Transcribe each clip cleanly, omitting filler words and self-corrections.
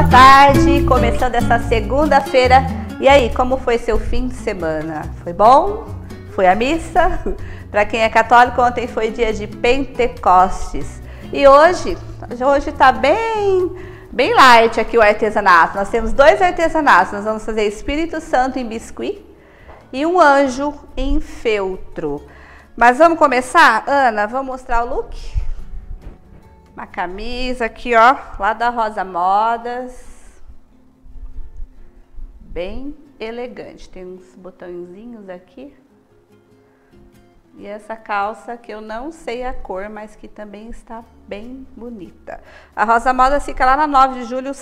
tarde, começando essa segunda-feira. E aí, como foi seu fim de semana? Foi bom? Foi a missa? Para quem é católico, ontem foi dia de Pentecostes. E hoje tá bem light aqui o artesanato. Nós temos dois artesanatos. Nós vamos fazer Espírito Santo em biscuit e um anjo em feltro. Mas vamos começar? Ana, vamos mostrar o look? Uma camisa aqui, ó, lá da Rosa Modas. Bem elegante. Tem uns botõezinhos aqui. E essa calça que eu não sei a cor, mas que também está bem bonita. A Rosa Modas fica lá na 9 de julho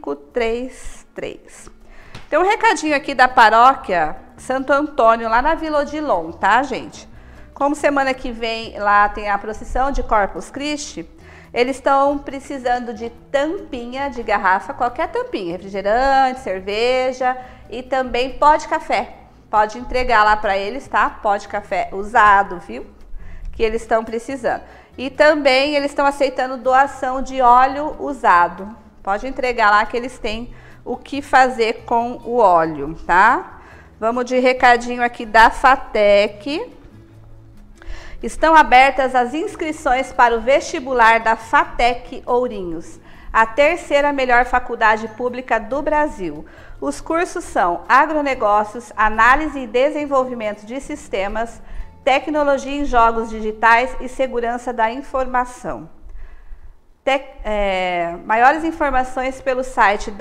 533. Tem um recadinho aqui da paróquia Santo Antônio, lá na Vila Odilon, tá, gente? Como semana que vem lá tem a procissão de Corpus Christi, eles estão precisando de tampinha de garrafa, qualquer tampinha, refrigerante, cerveja e também pó de café. Pode entregar lá para eles, tá? Pó de café usado, viu? Que eles estão precisando. E também eles estão aceitando doação de óleo usado. Pode entregar lá que eles têm o que fazer com o óleo, tá? Vamos de recadinho aqui da FATEC. Estão abertas as inscrições para o vestibular da FATEC Ourinhos, a terceira melhor faculdade pública do Brasil. Os cursos são agronegócios, análise e desenvolvimento de sistemas, tecnologia em jogos digitais e segurança da informação. Maiores informações pelo site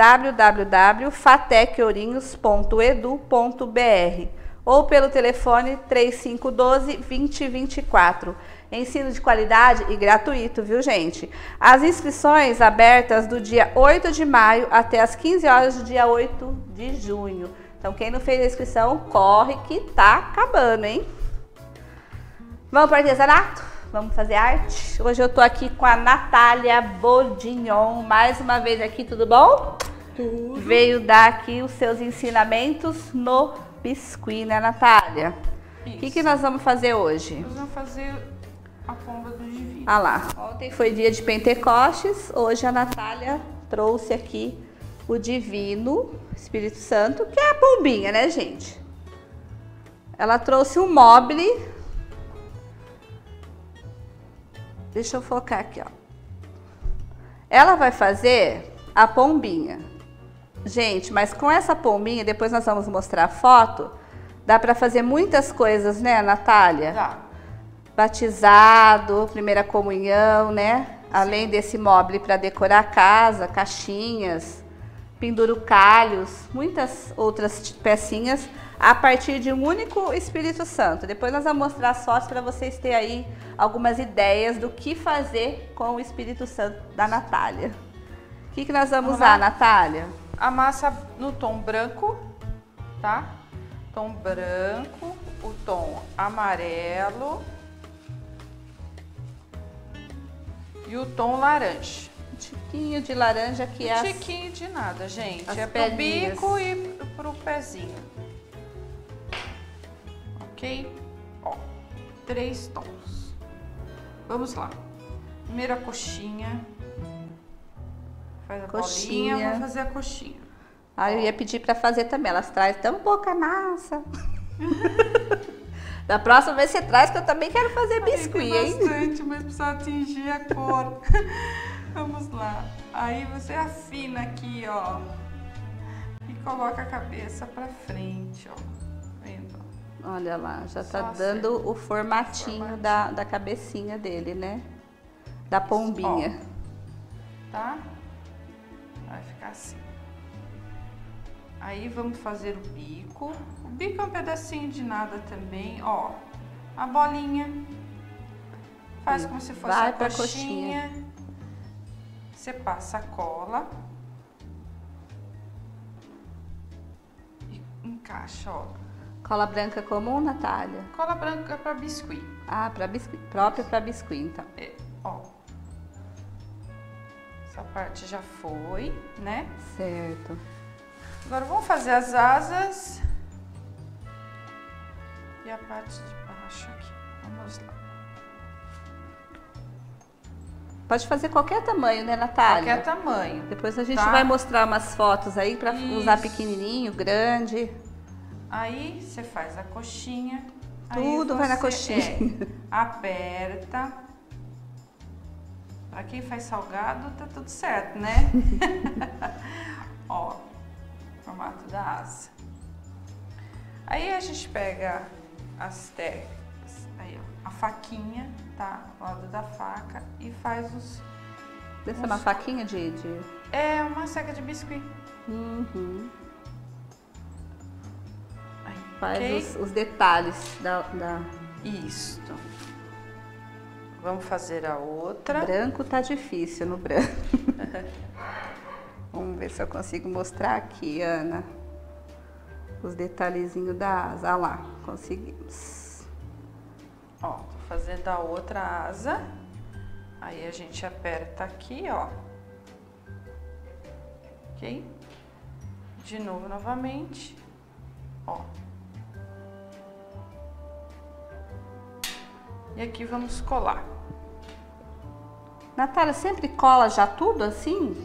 www.fatecourinhos.edu.br ou pelo telefone 3512-2024. Ensino de qualidade e gratuito, viu, gente? As inscrições abertas do dia 8 de maio até as 15 horas do dia 8 de junho. Então, quem não fez a inscrição, corre que tá acabando, hein? Vamos para o artesanato? Vamos fazer arte? Hoje eu tô aqui com a Natália Bourdignon, mais uma vez aqui, tudo bom? Tudo. Veio dar aqui os seus ensinamentos no biscuit, né, Natália? Isso. O que nós vamos fazer hoje? Nós vamos fazer a pomba do divino. Ah lá, ontem foi dia de Pentecostes, hoje a Natália trouxe aqui o Divino Espírito Santo, que é a pombinha, né, gente? Ela trouxe um mobile. Deixa eu focar aqui, ó. Ela vai fazer a pombinha. Gente, mas com essa pombinha, depois nós vamos mostrar a foto, dá para fazer muitas coisas, né, Natália? Dá. Batizado, primeira comunhão, né? Além desse mobile para decorar a casa, caixinhas, pendurucalhos, muitas outras pecinhas a partir de um único Espírito Santo. Depois nós vamos mostrar as fotos para vocês terem aí algumas ideias do que fazer com o Espírito Santo da Natália. O que nós vamos usar, Natália? A massa no tom branco, tá? Tom branco, o tom amarelo e o tom laranja. Um tiquinho de laranja que é Tiquinho de nada, gente. as É pro perninhas. bico e pro pezinho. Ok? Ó, 3 tons. Vamos lá. Primeiro a coxinha. Faz a Coxinha. bolinha, vou fazer a coxinha. Ah, eu ia pedir para fazer também. Elas trazem tão pouca massa. Da próxima vez você traz que eu também quero fazer biscuit, Tem hein? bastante, mas precisa atingir a cor. Vamos lá. Aí você afina aqui, ó. E coloca a cabeça pra frente, ó. Vendo? Olha lá, já tá Só dando o formatinho da cabecinha dele, né? Da pombinha. Tá? Vai ficar assim. Aí vamos fazer o bico. O bico é um pedacinho de nada também, ó. A bolinha. Faz como se fosse Vai a pra coxinha. Você passa a cola. E encaixa, ó. Cola branca comum, Natália? Cola branca para biscuit. Ah, para biscuit, próprio para biscuit, então. É, ó. Essa parte já foi, né? Certo. Agora vamos fazer as asas e a parte de baixo aqui. Vamos lá. Pode fazer qualquer tamanho, né, Natália? Qualquer tamanho. Depois a gente tá? vai mostrar umas fotos aí para usar pequenininho, grande. Aí você faz a coxinha. Tudo vai na coxinha. Aperta. Pra quem faz salgado, tá tudo certo, né? Ó, formato da asa. Aí a gente pega as teclas, aí ó, a faquinha, tá? Do lado da faca e faz os... Essa é uma faquinha de... É uma seca de biscuit. Uhum. Aí, faz okay? os detalhes da... Isto. Vamos fazer a outra. Branco tá difícil no branco. Vamos ver se eu consigo mostrar aqui, Ana. Os detalhezinhos da asa. Olha lá, conseguimos. Ó, tô fazendo a outra asa. Aí a gente aperta aqui, ó. Ok? De novo, novamente. Ó. E aqui vamos colar. Natália, sempre cola já tudo assim?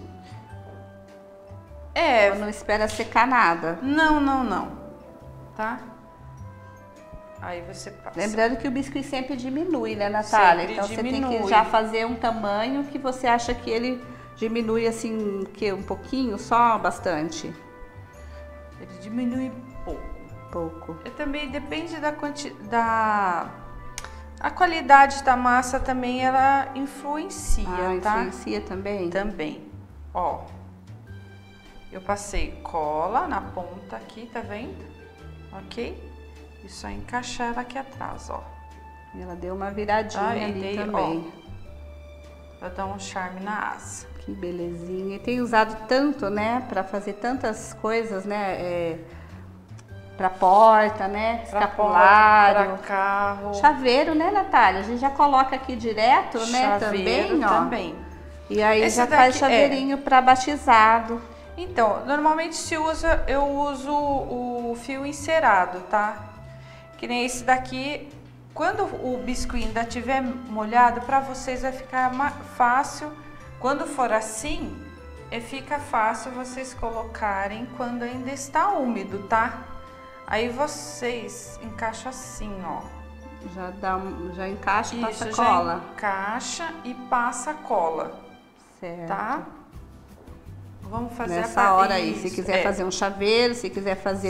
É. Ou não espera secar nada? Não, não, não. Tá? Aí você passa. Lembrando que o biscuit sempre diminui, né, Natália? Sempre então diminui. Você tem que já fazer um tamanho que você acha que ele diminui assim, que um pouquinho, só bastante. Ele diminui pouco. Pouco. E também depende da quantidade. A qualidade da massa também ela influencia, tá? Influencia também? Também. Ó. Eu passei cola na ponta aqui, tá vendo? Ok? E só encaixar ela aqui atrás, ó. E ela deu uma viradinha ali também. Ó, pra dar um charme na asa. Que belezinha. E tem usado tanto, né? Pra fazer tantas coisas, né? Pra porta, né? Escapulário. Pra carro. Chaveiro, né, Natália? A gente já coloca aqui direto, né? Chaveiro Também, ó. também. E aí Esse já daqui faz chaveirinho pra batizado. Então, normalmente eu uso o fio encerado, tá? Que nem esse daqui. Quando o biscuit ainda estiver molhado, para vocês vai ficar fácil. Quando for assim, fica fácil vocês colocarem quando ainda está úmido, tá? Aí vocês encaixam assim, ó. Já encaixa e passa Isso, cola. já encaixa e passa cola. Certo. Tá? Vamos fazer nessa hora aí. Se quiser fazer um chaveiro, se quiser fazer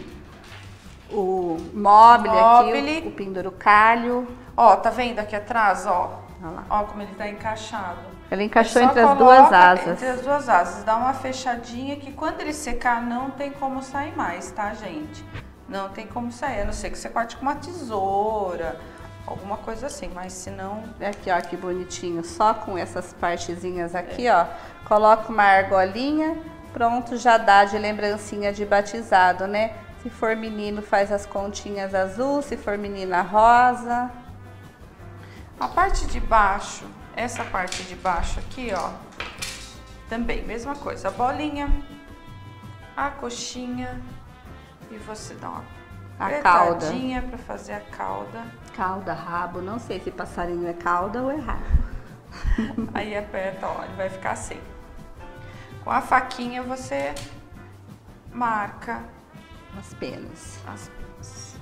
o mobile aqui, o pendurucalho. Ó, tá vendo aqui atrás, ó? Olha lá. Ó como ele tá encaixado. Ele encaixou entre as duas asas. Entre as duas asas. Dá uma fechadinha que quando ele secar não tem como sair mais, tá, gente? Não tem como sair, a não ser que você corte com uma tesoura, alguma coisa assim, mas se não... Aqui, ó, que bonitinho. Só com essas partezinhas aqui, ó. Coloca uma argolinha, pronto, já dá de lembrancinha de batizado, né? Se for menino, faz as continhas azul, se for menina, rosa. A parte de baixo, essa parte de baixo aqui, ó, também, mesma coisa. A bolinha, a coxinha e você dá uma apertadinha pra fazer a cauda. Cauda, rabo, não sei se passarinho é cauda ou é rabo. Aí aperta, ó, ele vai ficar assim. Com a faquinha você marca as penas. As penas.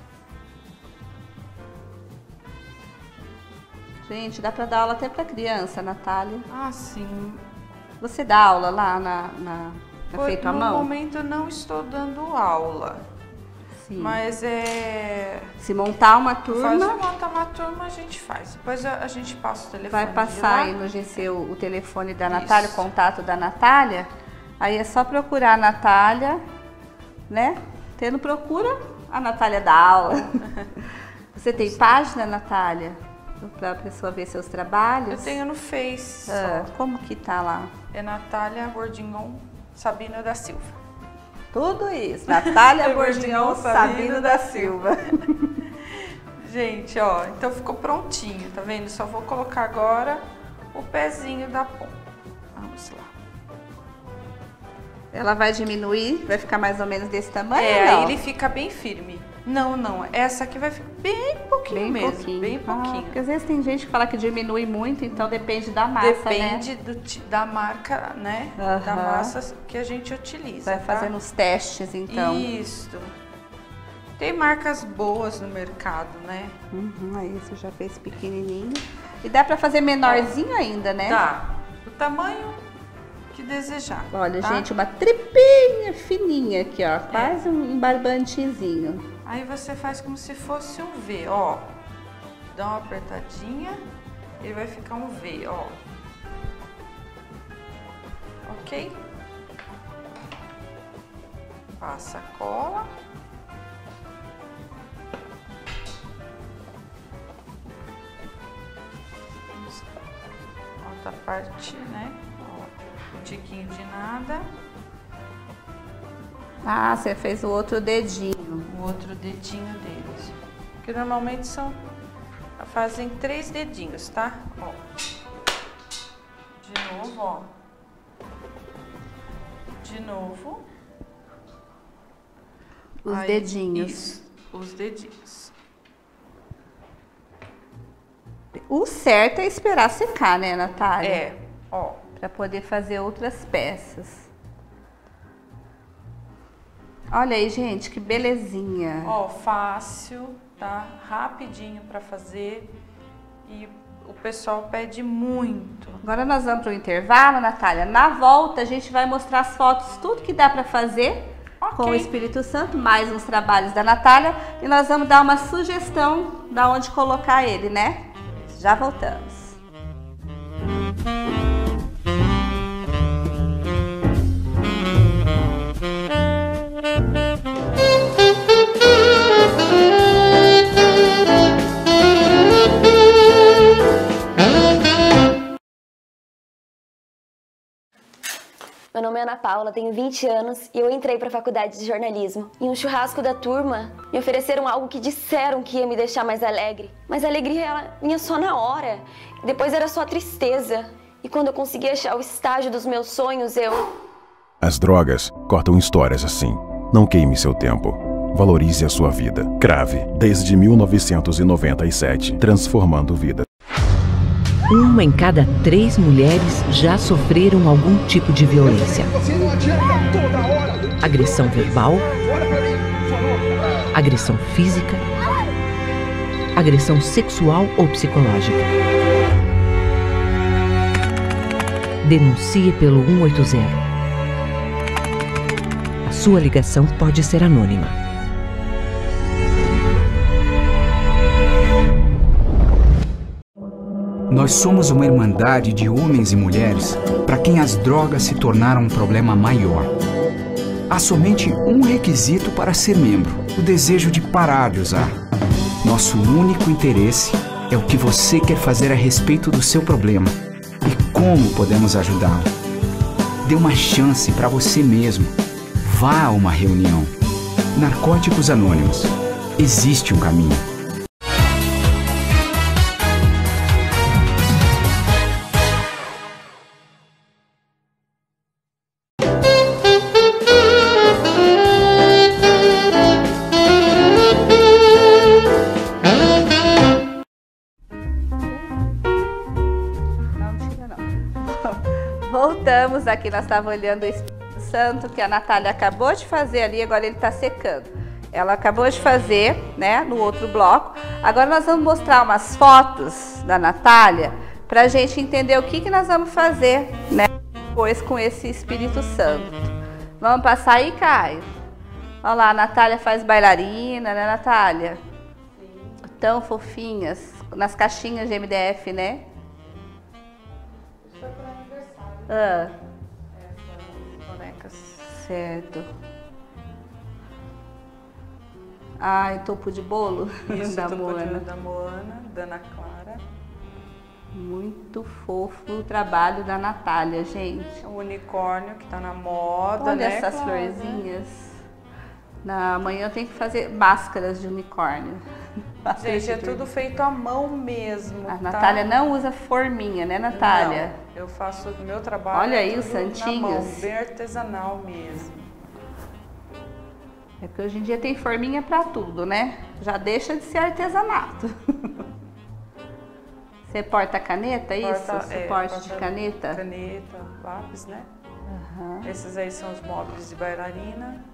Gente, dá pra dar aula até pra criança, Natália. Ah, sim. Você dá aula lá na Feito à Mão? No momento eu não estou dando aula. Sim. Mas se montar uma turma... Se montar uma turma, a gente faz. Depois a gente passa o telefone. Vai passar aí no GC o telefone da Natália, o contato da Natália. Aí é só procurar a Natália, né? Tendo procura, a Natália dá aula. Você tem página, Natália? Pra pessoa ver seus trabalhos? Eu tenho no Face. Como que tá lá? É Natália Bordignon Sabino da Silva. Tudo isso. Natália Bordignon Sabino da Silva. Gente, ó, então ficou prontinho, tá vendo? Só vou colocar agora o pezinho da ponta. Vamos lá. Ela vai diminuir, vai ficar mais ou menos desse tamanho? Aí ele fica bem firme. Não, não. Essa aqui vai ficar bem pouquinho mesmo. Pouquinho. Bem pouquinho. Porque às vezes tem gente que fala que diminui muito, então depende da massa, Depende né? da marca, né? Da massa que a gente utiliza. Vai fazendo os testes, então. Isso. Tem marcas boas no mercado, né? Aí você já fez pequenininho. E dá pra fazer menorzinho ainda, né? Dá. O tamanho que desejar. Olha, tá? gente, uma tripinha fininha aqui, ó. Quase um barbantezinho. Aí você faz como se fosse um V, ó. Dá uma apertadinha, ele vai ficar um V, ó. Ok? Passa a cola. Outra parte, né? Ó, um tiquinho de nada. Ah, você fez o outro dedinho. O outro dedinho deles. Que normalmente fazem 3 dedinhos, tá? Ó. De novo, ó. De novo. Os Aí, dedinhos. Isso, os dedinhos. O certo é esperar secar, né, Natália? É, ó. Pra poder fazer outras peças. Olha aí, gente, que belezinha. Ó, fácil, tá? Rapidinho pra fazer. E o pessoal pede muito. Agora nós vamos pro intervalo, Natália. Na volta a gente vai mostrar as fotos, tudo que dá pra fazer com o Espírito Santo, mais uns trabalhos da Natália. E nós vamos dar uma sugestão de onde colocar ele, né? Já voltamos. Meu nome é Ana Paula, tenho 20 anos e eu entrei para a faculdade de jornalismo. Em um churrasco da turma, me ofereceram algo que disseram que ia me deixar mais alegre. Mas a alegria ela vinha só na hora, depois era só tristeza. E quando eu consegui achar o estágio dos meus sonhos, As drogas cortam histórias assim. Não queime seu tempo. Valorize a sua vida. Crave, desde 1997, transformando vidas. 1 em cada 3 mulheres já sofreram algum tipo de violência. Agressão verbal, agressão física, agressão sexual ou psicológica. Denuncie pelo 180. A sua ligação pode ser anônima. Nós somos uma irmandade de homens e mulheres para quem as drogas se tornaram um problema maior. Há somente um requisito para ser membro: o desejo de parar de usar. Nosso único interesse é o que você quer fazer a respeito do seu problema e como podemos ajudá-lo. Dê uma chance para você mesmo. Vá a uma reunião. Narcóticos Anônimos. Existe um caminho. Voltamos aqui, nós estávamos olhando o Espírito Santo que a Natália acabou de fazer ali, agora ele está secando. Ela acabou de fazer, né, no outro bloco. Agora nós vamos mostrar umas fotos da Natália para a gente entender o que nós vamos fazer, né, depois com esse Espírito Santo. Vamos passar aí, Caio? Olha lá, a Natália faz bailarina, né, Natália? Sim. Tão fofinhas, nas caixinhas de MDF, né? Essas bonecas. Certo. Ai, topo de bolo Isso, da topo de Moana. bolo da Moana, da Ana Clara. Muito fofo o trabalho da Natália, gente. O unicórnio que tá na moda, Olha né, essas Cláudia? florzinhas. Na manhã eu tenho que fazer máscaras de unicórnio. Gente, é tudo feito à mão mesmo. A tá? Natália não usa forminha, né, Natália? Não, eu faço o meu trabalho. Olha aí os tudo na santinhos. mão, bem artesanal mesmo. É porque hoje em dia tem forminha pra tudo, né? Já deixa de ser artesanato. Você porta caneta, isso? Suporte de caneta? Caneta, lápis, né? Uhum. Esses aí são os móveis de bailarina.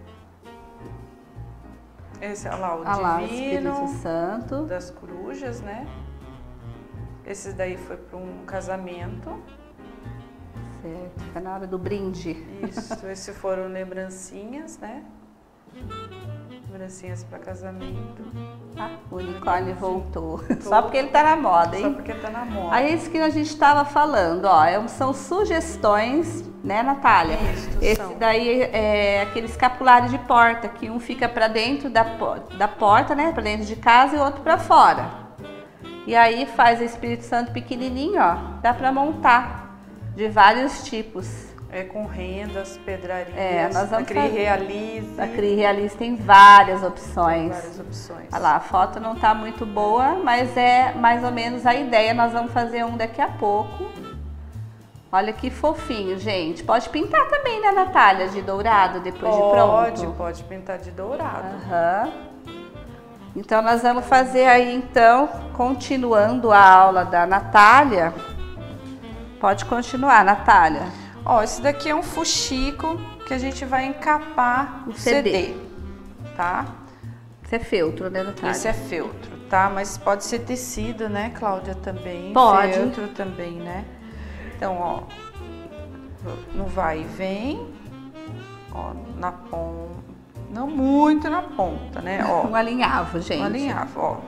Esse é lá o lá, Divino, o Espírito Santo. das corujas, né? Esse daí foi para um casamento. Certo, fica na hora do brinde. Isso, esses foram lembrancinhas, né? Lembrancinhas para casamento. Ah, o unicórnio voltou. Só porque ele tá na moda, hein? Só porque tá na moda. Aí é isso que a gente estava falando, ó, são sugestões, né, Natália? Isso, esse daí é aquele escapulário de porta, que um fica para dentro da porta, né, para dentro de casa e o outro para fora. E aí faz o Espírito Santo pequenininho, ó, dá para montar de vários tipos. É com rendas, pedrarias, nós vamos Acri Realize. Acri Realize tem várias opções. Várias opções. Olha lá, a foto não tá muito boa, mas é mais ou menos a ideia. Nós vamos fazer um daqui a pouco. Olha que fofinho, gente. Pode pintar também, né, Natália, de dourado depois de pronto? Pode pintar de dourado. Aham. Então nós vamos fazer aí, então, continuando a aula da Natália. Pode continuar, Natália. Ó, esse daqui é um fuxico que a gente vai encapar o CD, tá? Esse é feltro, né, Natália? Esse é feltro, tá? Mas pode ser tecido, né, Cláudia, também. Pode. Feltro também, né? Então, ó, no vai e vem, ó, na ponta, não muito na ponta, né, ó. Um alinhavo, gente. Um alinhavo, ó.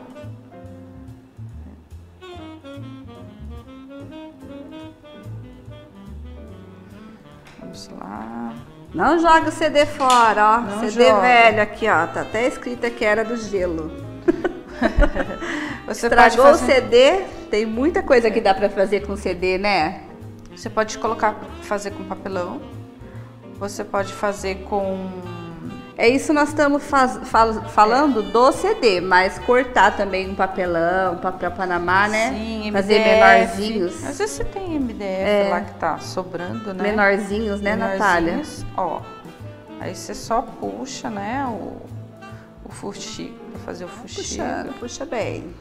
Vamos lá. Não joga o CD fora, ó. Não CD joga. velho aqui, ó. Tá até escrito que era do gelo. Você Estragou pode fazer... o CD. Tem muita coisa que dá pra fazer com CD, né? Você pode fazer com papelão. Você pode fazer com... É isso, nós estamos falando do CD, mas cortar também um papelão, papel Panamá, né? Sim, fazer MDF. menorzinhos. Às vezes você tem MDF lá que tá sobrando, né? Menorzinhos, né, Natália? Menorzinhos, ó. Aí você só puxa, né, o fuxico, pra fazer o fuxico. Puxando, puxa bem.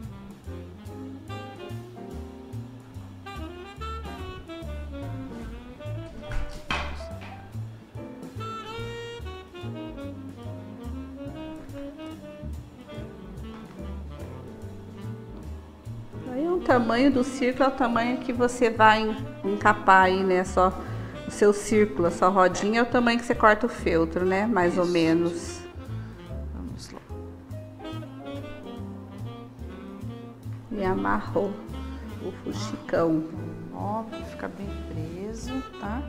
Aí o tamanho do círculo é o tamanho que você vai encapar aí, né? Só o seu círculo, a sua rodinha é o tamanho que você corta o feltro, né? Mais ou menos. Vamos lá. E amarrou o fuxicão. Ó, pra ficar bem preso, tá?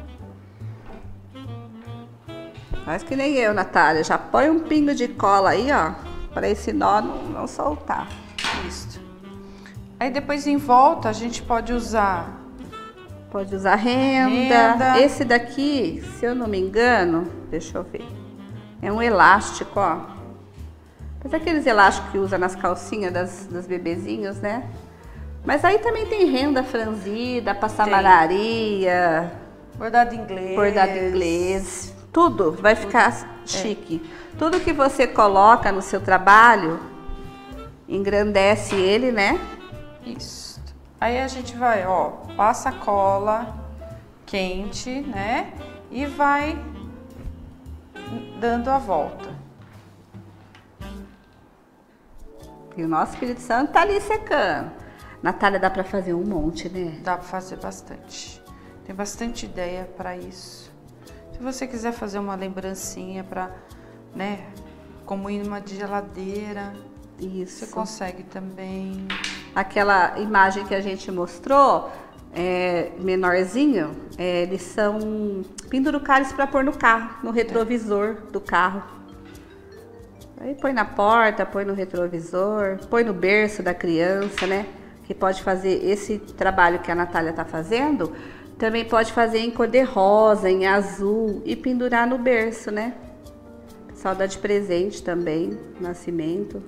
Faz que nem eu, Natália. Já põe um pingo de cola aí, ó, para esse nó não soltar. Isso. Aí depois em volta a gente pode usar... Pode usar renda. Esse daqui, se eu não me engano, deixa eu ver. É um elástico, ó. Mas aqueles elásticos que usa nas calcinhas das bebezinhos, né? Mas aí também tem renda franzida, passamanaria, Bordado inglês. bordado inglês. Tudo vai ficar chique. Tudo que você coloca no seu trabalho engrandece ele, né? Isso. Aí a gente vai, ó, passa a cola quente, né? E vai dando a volta. E o nosso Espírito Santo tá ali secando. Natália, dá pra fazer um monte, né? Dá pra fazer bastante. Tem bastante ideia pra isso. Se você quiser fazer uma lembrancinha pra, né, como imã de geladeira, Isso. você consegue também. Aquela imagem que a gente mostrou, menorzinho, eles são pendurucares para pôr no carro, no retrovisor do carro. Aí põe na porta, põe no retrovisor, põe no berço da criança, né? Que pode fazer esse trabalho que a Natália tá fazendo, também pode fazer em cor de rosa, em azul e pendurar no berço, né? O pessoal dá de presente também, nascimento.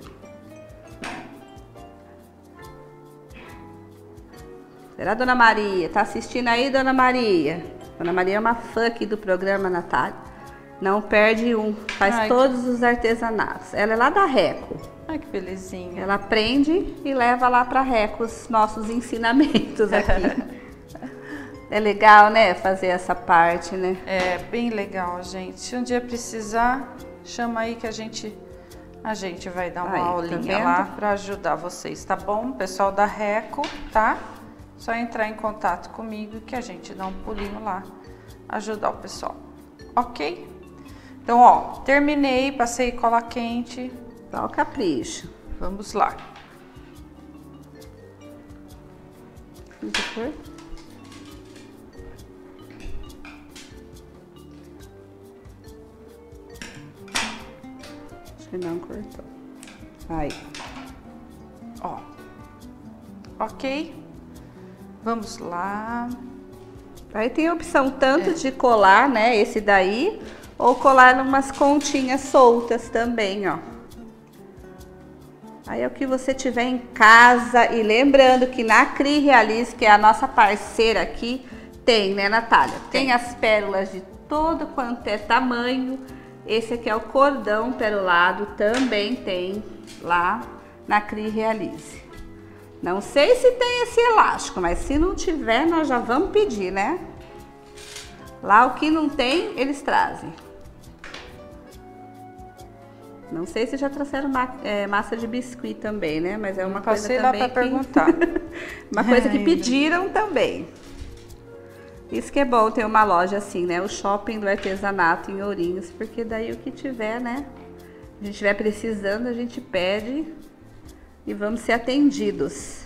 Será, Dona Maria? Tá assistindo aí, Dona Maria? Dona Maria é uma fã aqui do programa, Natália. Não perde um, faz Ai, todos os artesanatos. Ela é lá da Reco. Ai, que belezinha. Ela aprende e leva lá para Reco os nossos ensinamentos aqui. É legal, né, fazer essa parte, né? É bem legal, gente. Se um dia precisar, chama aí que a gente vai dar uma Aí, tá aulinha vendo? lá para ajudar vocês, tá bom? Pessoal da Reco, tá? Só entrar em contato comigo que a gente dá um pulinho lá, ajudar o pessoal, ok? Então, ó, terminei, passei cola quente. Só o capricho. Vamos lá. Acho que não cortou. Aí. Ó. Ok? Vamos lá. Aí tem a opção tanto de colar, né, esse daí, ou colar umas continhas soltas também, ó. Aí é o que você tiver em casa. E lembrando que na Cri Realize, que é a nossa parceira aqui, tem, né, Natália? Tem as pérolas de todo quanto é tamanho. Esse aqui é o cordão perolado, também tem lá na Cri Realize. Não sei se tem esse elástico, mas se não tiver, nós já vamos pedir, né? Lá o que não tem, eles trazem. Não sei se já trouxeram massa de biscuit também, né? Mas é uma coisa Passei também lá para perguntar. uma coisa que pediram também. Isso que é bom ter uma loja assim, né? O shopping do artesanato em Ourinhos, porque daí o que tiver, né? A gente estiver precisando, a gente pede e vamos ser atendidos.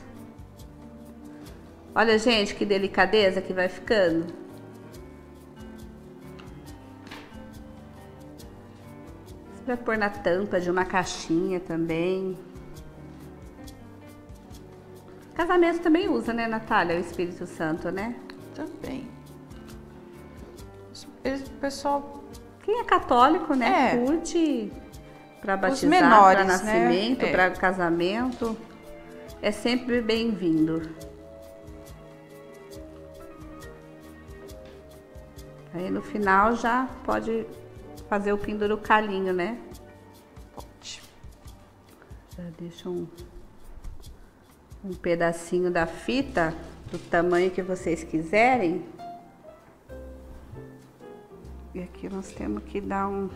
Olha, gente, que delicadeza que vai ficando. Você vai pôr na tampa de uma caixinha também. Casamento também usa, né, Natália? O Espírito Santo, né? Também. O pessoal... Quem é católico, né? É. Curte para Os batizar, menores, para nascimento, né? para casamento. É sempre bem-vindo. Aí no final já pode fazer o pendurucalhinho, né? Pode. Já deixa um pedacinho da fita do tamanho que vocês quiserem. E aqui nós temos que dar um...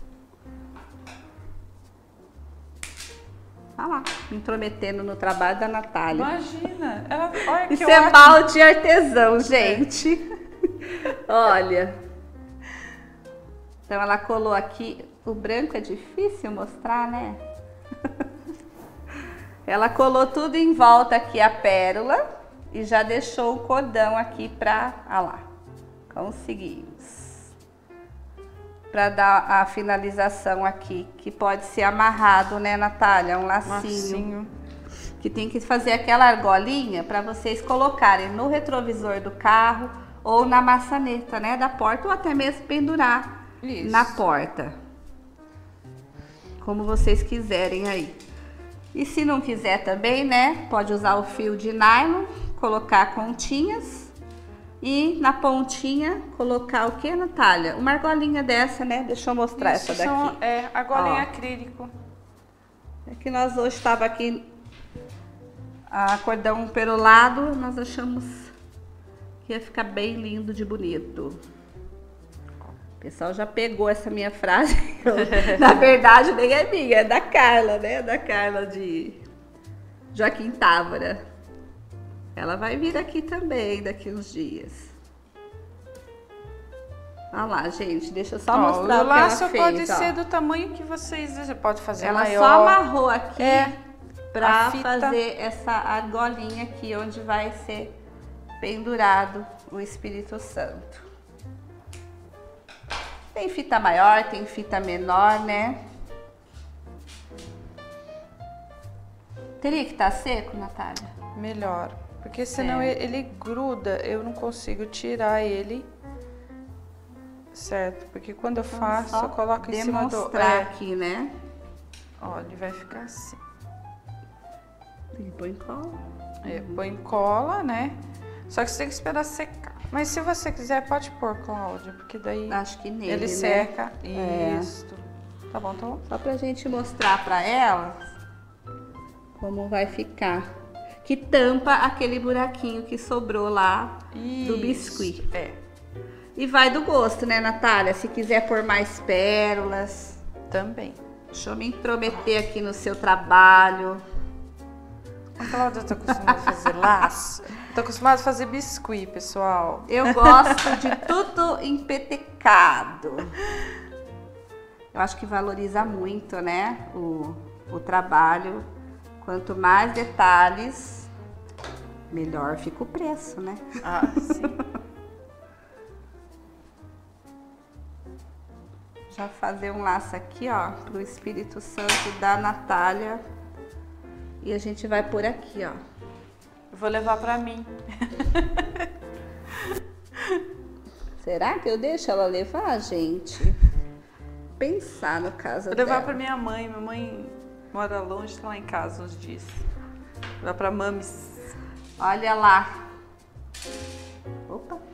Olha lá, me intrometendo no trabalho da Natália. Imagina. Olha que Isso é ótimo. mal de artesão, gente. Olha. Então ela colou aqui. O branco é difícil mostrar, né? Ela colou tudo em volta aqui a pérola e já deixou o cordão aqui pra... Olha lá. Conseguimos. Pra dar a finalização aqui, que pode ser amarrado, né, Natália? Um lacinho. Que tem que fazer aquela argolinha para vocês colocarem no retrovisor do carro ou na maçaneta, né, da porta, ou até mesmo pendurar na porta. Como vocês quiserem aí. E se não quiser também, né, pode usar o fio de nylon, colocar continhas e na pontinha colocar o que, Natália? Uma argolinha dessa, né? Deixa eu mostrar essa daqui. É, argolinha acrílico. É que nós hoje estava aqui a cordão perolado, nós achamos que ia ficar bem lindo de bonito. O pessoal já pegou essa minha frase. Na verdade, nem é minha, é da Carla, né? Da Carla de Joaquim Távora. Ela vai vir aqui também daqui uns dias. Olha lá, gente, deixa eu só mostrar o que ela fez. O laço pode ser do tamanho que vocês desejam. Pode fazer ela maior. Ela só amarrou aqui para fita. fazer essa argolinha aqui, onde vai ser pendurado o Espírito Santo. Tem fita maior, tem fita menor, né? Teria que estar seco, Natália? Melhor, porque senão ele gruda, eu não consigo tirar ele, certo? Porque quando eu faço, eu coloco em cima do... demonstrar aqui, né? Ó, ele vai ficar assim. E põe cola. Põe cola, né? Só que você tem que esperar secar. Mas se você quiser, pode pôr, Cláudia, porque daí Acho que nele, ele né? seca. É. Isso. Tá bom, tá bom. Só pra gente mostrar pra elas como vai ficar. Que tampa aquele buraquinho que sobrou lá do biscuit. É. E vai do gosto, né, Natália? Se quiser pôr mais pérolas. Também. Deixa eu me intrometer aqui no seu trabalho. A Cláudia tá acostumada a fazer laço. Tô acostumada a fazer biscuit, pessoal. Eu gosto de tudo empetecado. Eu acho que valoriza muito, né, o trabalho. Quanto mais detalhes, melhor fica o preço, né? Ah, sim. Já fazer um laço aqui, ó, pro Espírito Santo da Natália. E a gente vai por aqui, ó. Eu vou levar pra mim. Será que eu deixo ela levar, gente? Pensar no caso Vou dela. levar pra minha mãe. Minha mãe mora longe, tá lá em casa uns dias. Vou levar pra mames. Olha lá. Opa.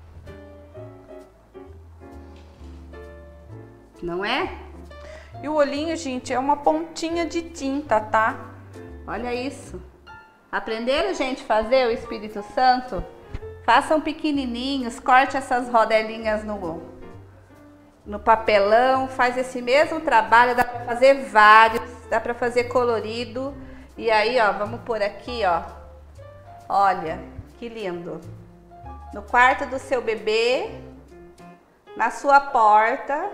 Não é? E o olhinho, gente, é uma pontinha de tinta, tá? Olha isso. Aprenderam, gente, fazer o Espírito Santo? Façam pequenininhos, corte essas rodelinhas no papelão, faz esse mesmo trabalho, dá pra fazer vários, dá pra fazer colorido. E aí, ó, vamos por aqui, ó. Olha, que lindo. No quarto do seu bebê, na sua porta.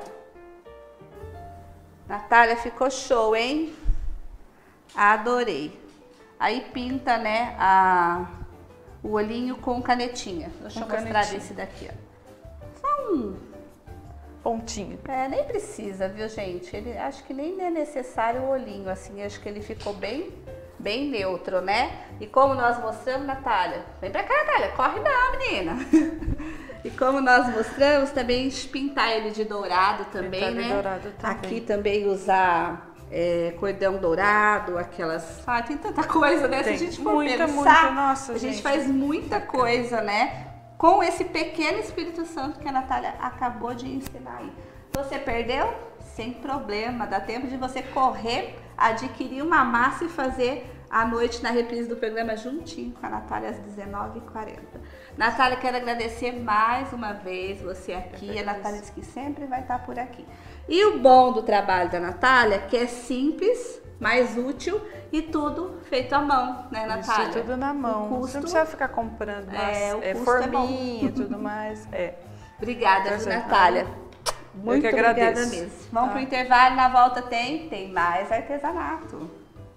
Natália, ficou show, hein? Adorei. Aí pinta, né, o olhinho com canetinha. Deixa eu mostrar desse daqui, ó. Só um pontinho. É, nem precisa, viu, gente? Acho que nem é necessário o olhinho, assim. Acho que ele ficou bem neutro, né? E como nós mostramos, Natália, vem pra cá, Natália, corre não, menina. E como nós mostramos, também pintar ele de dourado também, pintar né? de dourado também. Aqui também usar cordão dourado, aquelas... Ah, tem tanta coisa, né? Se a gente for pensar, nossa, a gente faz muita coisa, né? Com esse pequeno Espírito Santo que a Natália acabou de ensinar aí. Você perdeu? Sem problema, dá tempo de você correr, adquirir uma massa e fazer à noite na reprise do programa juntinho com a Natália às 19h40. Natália, quero agradecer mais uma vez você aqui. A Natália disse que sempre vai estar por aqui. E o bom do trabalho da Natália é que é simples, mais útil e tudo feito à mão, né, Natália? Isso, tudo na mão. O custo, você não precisa ficar comprando forminha e tudo mais. Obrigada, viu, Natália? Muito eu que obrigada agradeço. mesmo. Vamos pro intervalo, na volta tem mais artesanato.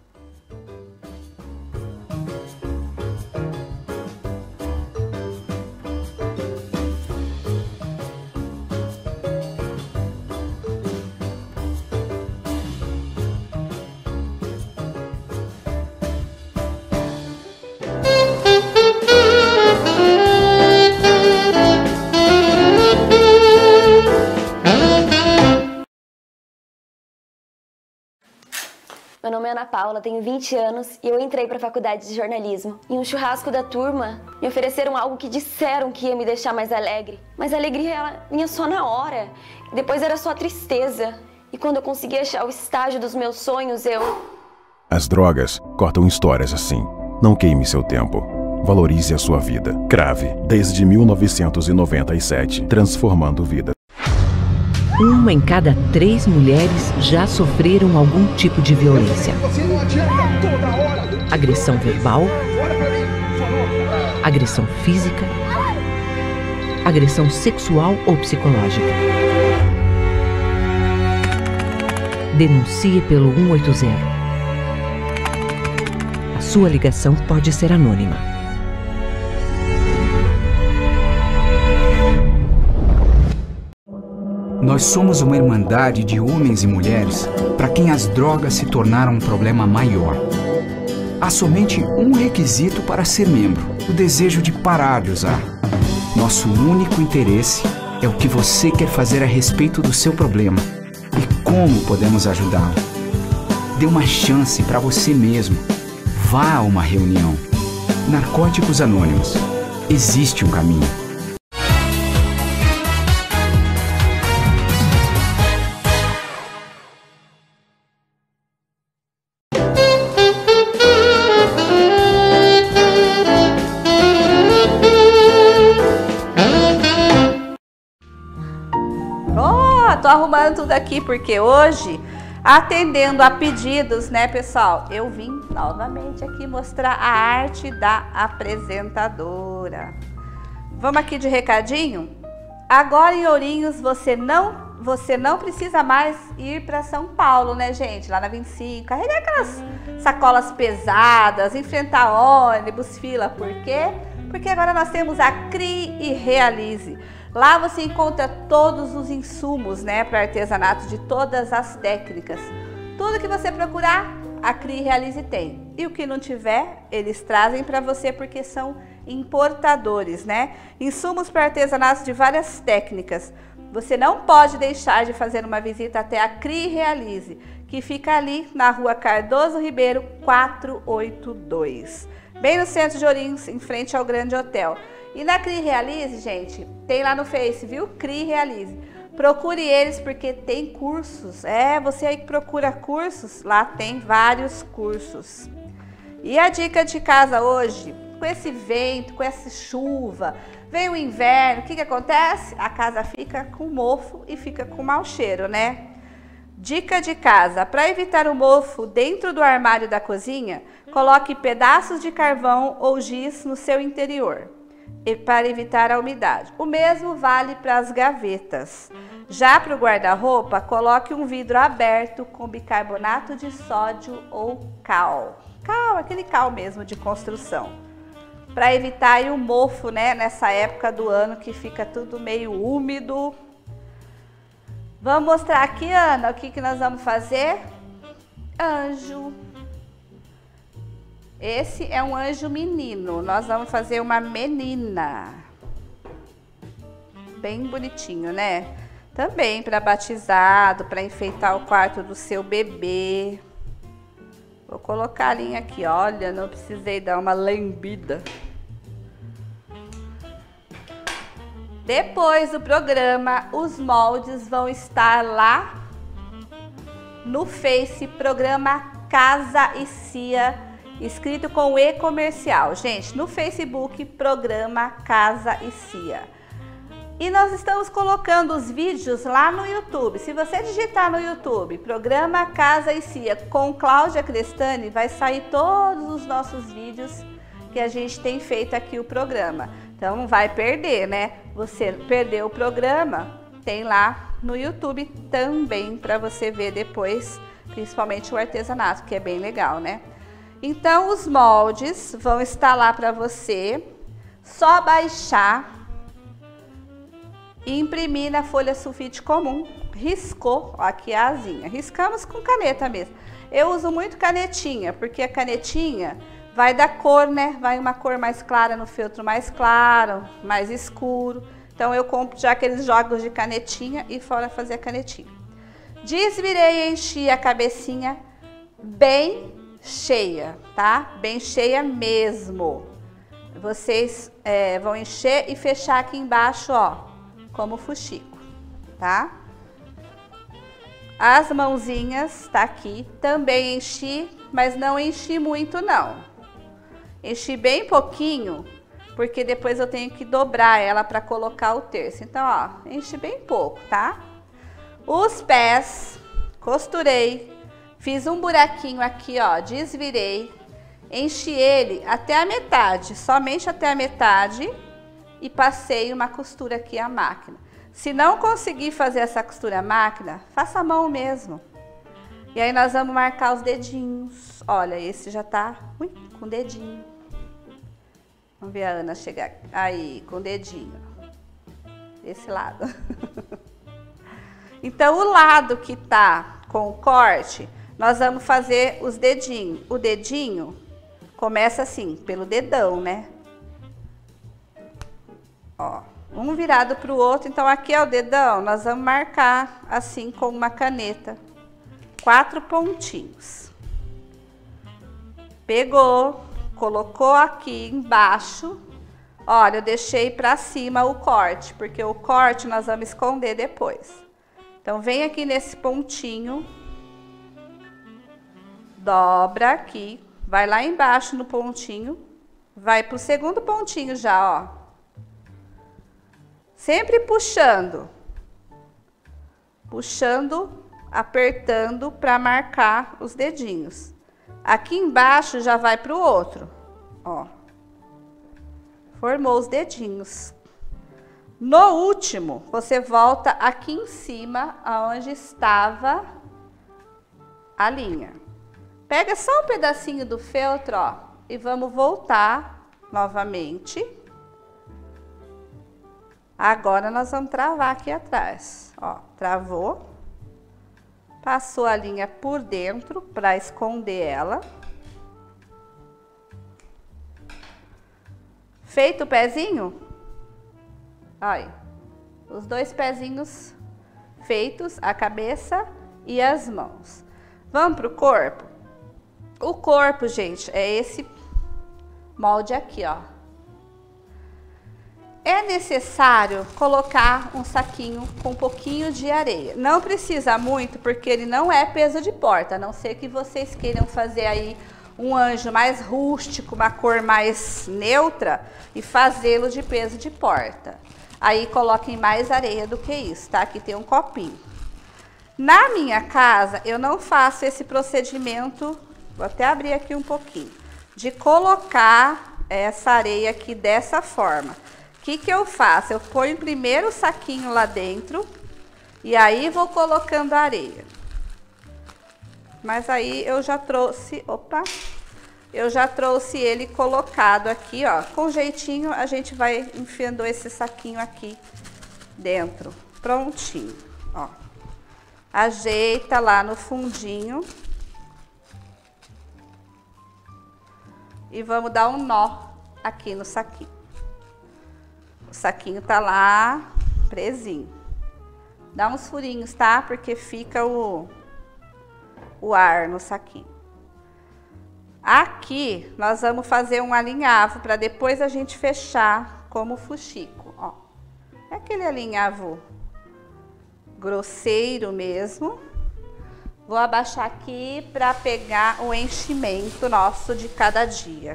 Meu nome é Ana Paula, tenho 20 anos e eu entrei para a faculdade de jornalismo. Em um churrasco da turma, me ofereceram algo que disseram que ia me deixar mais alegre. Mas a alegria ela vinha só na hora, e depois era só tristeza. E quando eu consegui achar o estágio dos meus sonhos, As drogas cortam histórias assim. Não queime seu tempo. Valorize a sua vida. Crave, desde 1997, transformando vidas. Uma em cada 3 mulheres já sofreram algum tipo de violência. Agressão verbal, agressão física, agressão sexual ou psicológica. Denuncie pelo 180. A sua ligação pode ser anônima. Nós somos uma irmandade de homens e mulheres para quem as drogas se tornaram um problema maior. Há somente um requisito para ser membro: o desejo de parar de usar. Nosso único interesse é o que você quer fazer a respeito do seu problema e como podemos ajudá-lo. Dê uma chance para você mesmo. Vá a uma reunião. Narcóticos Anônimos. Existe um caminho. arrumando tudo aqui, porque hoje, atendendo a pedidos, né, pessoal, eu vim novamente aqui mostrar a arte da apresentadora. Vamos aqui de recadinho? Agora em Ourinhos você não precisa mais ir para São Paulo, né, gente? Lá na 25, carregar aquelas sacolas pesadas, enfrentar ônibus, fila. Por quê? Porque agora nós temos a Crie e Realize. Lá você encontra todos os insumos, né, para artesanato de todas as técnicas. Tudo que você procurar, a Crie e Realize tem. E o que não tiver, eles trazem para você porque são importadores, né? Insumos para artesanato de várias técnicas. Você não pode deixar de fazer uma visita até a Crie e Realize, que fica ali na Rua Cardoso Ribeiro 482, bem no centro de Ourinhos, em frente ao Grande Hotel. E na Crie e Realize, gente, tem lá no Face, viu? Crie e Realize. Procure eles porque tem cursos. Você aí que procura cursos, lá tem vários cursos. E a dica de casa hoje, com esse vento, com essa chuva, vem o inverno, o que acontece? A casa fica com mofo e fica com mau cheiro, né? Dica de casa, para evitar o mofo dentro do armário da cozinha, coloque pedaços de carvão ou giz no seu interior, para evitar a umidade. O mesmo vale para as gavetas. Já para o guarda-roupa, coloque um vidro aberto com bicarbonato de sódio ou cal. Cal, aquele cal mesmo de construção. Para evitar aí o mofo, né, nessa época do ano que fica tudo meio úmido. Vamos mostrar aqui, Ana, o que nós vamos fazer? Anjo. Esse é um anjo menino, nós vamos fazer uma menina. Bem bonitinho, né? Também para batizado, para enfeitar o quarto do seu bebê. Vou colocar a linha aqui, olha, não precisei dar uma lambida. Depois do programa, os moldes vão estar lá no Face, programa Casa e Cia, escrito com E comercial. Gente, no Facebook, programa Casa e Cia. E nós estamos colocando os vídeos lá no YouTube. Se você digitar no YouTube, programa Casa e Cia com Cláudia Crestani, vai sair todos os nossos vídeos que a gente tem feito aqui o programa. Então não vai perder, né? Você perdeu o programa, tem lá no YouTube também para você ver depois, principalmente o artesanato, que é bem legal, né? Então os moldes vão estar lá para você, só baixar e imprimir na folha sulfite comum. Riscou, ó, aqui a asinha, riscamos com caneta mesmo. Eu uso muito canetinha, porque a canetinha vai dar cor, né? Vai uma cor mais clara no feltro mais claro, mais escuro. Então eu compro já aqueles jogos de canetinha e fora fazer a canetinha. Desvirei e enchi a cabecinha bem cheia, tá? Bem cheia mesmo. Vocês vão encher e fechar aqui embaixo, ó, como fuxico, tá? As mãozinhas tá aqui, também enchi, mas não enchi muito não. Enchi bem pouquinho, porque depois eu tenho que dobrar ela para colocar o terço. Então, ó, enchi bem pouco, tá? Os pés, costurei, fiz um buraquinho aqui, ó, desvirei, enchi ele até a metade, somente até a metade, e passei uma costura aqui à máquina. Se não conseguir fazer essa costura à máquina, faça a mão mesmo. E aí nós vamos marcar os dedinhos. Olha, esse já tá com dedinho. Vamos ver a Ana chegar aí com o dedinho. Desse lado. Então o lado que tá com o corte, nós vamos fazer os dedinhos. O dedinho começa assim, pelo dedão, né? Ó, um virado pro outro. Então aqui é o dedão, nós vamos marcar assim com uma caneta. 4 pontinhos. Pegou, colocou aqui embaixo. Olha, eu deixei pra cima o corte, porque o corte nós vamos esconder depois. Então vem aqui nesse pontinho, dobra aqui, vai lá embaixo no pontinho, vai pro segundo pontinho já, ó. Sempre puxando. puxando, apertando para marcar os dedinhos. Aqui embaixo já vai para o outro, ó. Formou os dedinhos. No último, você volta aqui em cima, aonde estava a linha. Pega só um pedacinho do feltro, ó, e vamos voltar novamente. Agora nós vamos travar aqui atrás, ó, travou. Passou a linha por dentro para esconder ela. Feito o pezinho? Aí, os dois pezinhos feitos, a cabeça e as mãos. Vamos pro corpo? O corpo, gente, é esse molde aqui, ó. É necessário colocar um saquinho com um pouquinho de areia. Não precisa muito, porque ele não é peso de porta, a não ser que vocês queiram fazer aí um anjo mais rústico, uma cor mais neutra e fazê-lo de peso de porta. Aí coloquem mais areia do que isso, tá? Aqui tem um copinho. Na minha casa, eu não faço esse procedimento, vou até abrir aqui um pouquinho, de colocar essa areia aqui dessa forma. O que que eu faço? Eu ponho primeiro o saquinho lá dentro e aí vou colocando a areia. Mas aí eu já trouxe, eu já trouxe ele colocado aqui, ó. Com jeitinho a gente vai enfiando esse saquinho aqui dentro, prontinho, ó. Ajeita lá no fundinho. E vamos dar um nó aqui no saquinho. O saquinho tá lá presinho. Dá uns furinhos, tá? Porque fica o ar no saquinho. Aqui nós vamos fazer um alinhavo para depois a gente fechar como fuxico, ó. É aquele alinhavo grosseiro mesmo. Vou abaixar aqui para pegar o enchimento nosso de cada dia.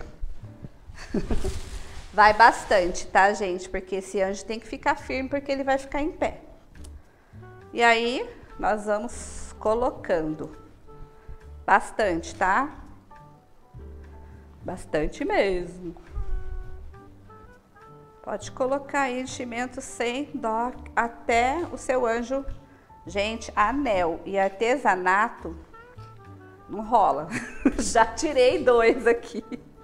Vai bastante, tá, gente? Porque esse anjo tem que ficar firme, porque ele vai ficar em pé. E aí, nós vamos colocando bastante, tá? Bastante mesmo. Pode colocar aí enchimento sem dó até o seu anjo. Gente, anel e artesanato não rola. Já tirei 2 aqui.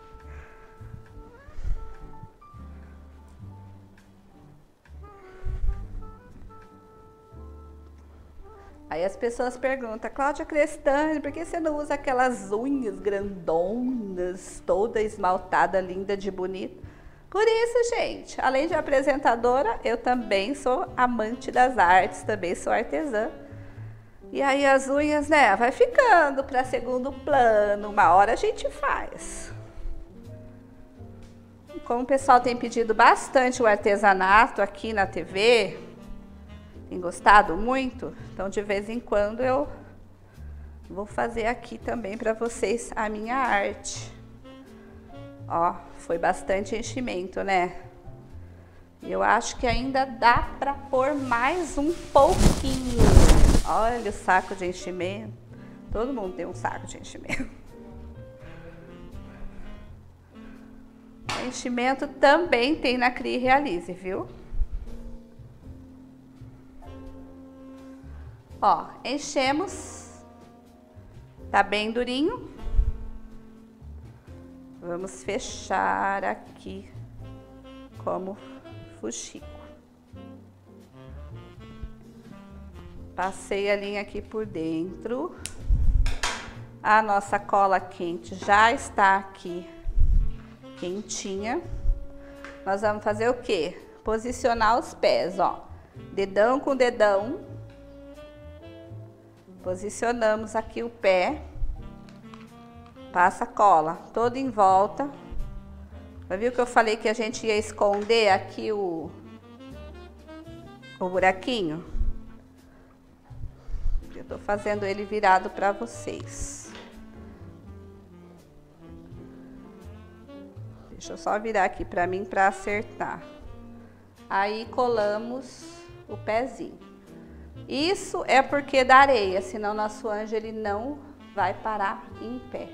Aí as pessoas perguntam, Cláudia Crestani, por que você não usa aquelas unhas grandonas, toda esmaltada, linda de bonita? Por isso, gente, além de apresentadora, eu também sou amante das artes, também sou artesã. E aí as unhas, né, vai ficando para segundo plano, uma hora a gente faz. Como o pessoal tem pedido bastante o artesanato aqui na TV, tem gostado muito, então de vez em quando eu vou fazer aqui também para vocês a minha arte. Ó, foi bastante enchimento, né? Eu acho que ainda dá para pôr mais um pouquinho. Olha o saco de enchimento. Todo mundo tem um saco de enchimento. Enchimento também tem na Crie Realize, viu? Ó, enchemos. Tá bem durinho. Vamos fechar aqui como fuxico. Passei a linha aqui por dentro. A nossa cola quente já está aqui quentinha. Nós vamos fazer o quê? Posicionar os pés, ó. Dedão com dedão. Posicionamos aqui o pé. Passa a cola toda em volta. Já viu que eu falei que a gente ia esconder aqui o buraquinho? Eu tô fazendo ele virado para vocês. Deixa eu só virar aqui para mim para acertar. Aí colamos o pezinho. Isso é porque da areia, senão nosso anjo ele não vai parar em pé.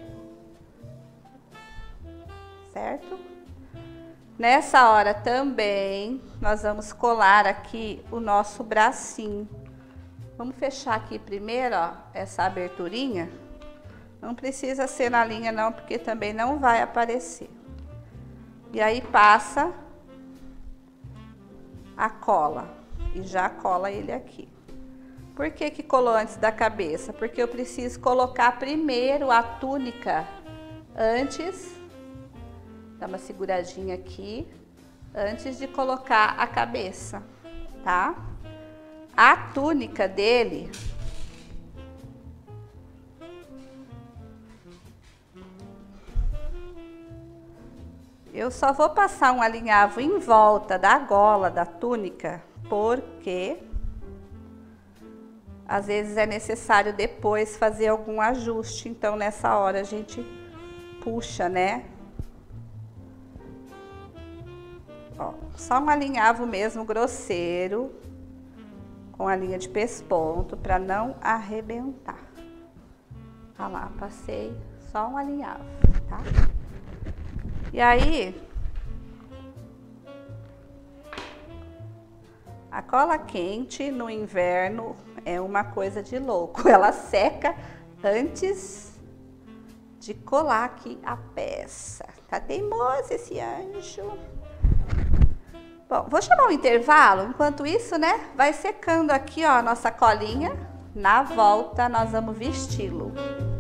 Certo? Nessa hora também, nós vamos colar aqui o nosso bracinho. Vamos fechar aqui primeiro, ó, essa aberturinha. Não precisa ser na linha não, porque também não vai aparecer. E aí passa a cola e já cola ele aqui. Por que que colou antes da cabeça? Porque eu preciso colocar primeiro a túnica antes. Dá uma seguradinha aqui, antes de colocar a cabeça, tá? A túnica dele eu só vou passar um alinhavo em volta da gola da túnica, porque às vezes é necessário depois fazer algum ajuste, então nessa hora a gente puxa, né? Ó, só um alinhavo mesmo grosseiro, com a linha de pesponto, para não arrebentar. Olha lá, passei só um alinhavo, tá? E aí, a cola quente no inverno é uma coisa de louco. Ela seca antes de colar aqui a peça. Tá teimoso esse anjo. Bom, vou chamar um intervalo. Enquanto isso, né, vai secando aqui, ó, a nossa colinha. Na volta, nós vamos vesti-lo.